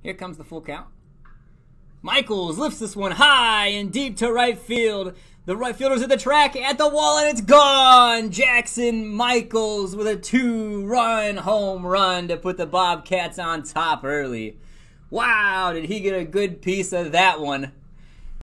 Here comes the full count. Micheels lifts this one high and deep to right field. The right fielder's at the track, at the wall, and it's gone! Jackson Micheels with a 2-run home run to put the Bobcats on top early. Wow, did he get a good piece of that one.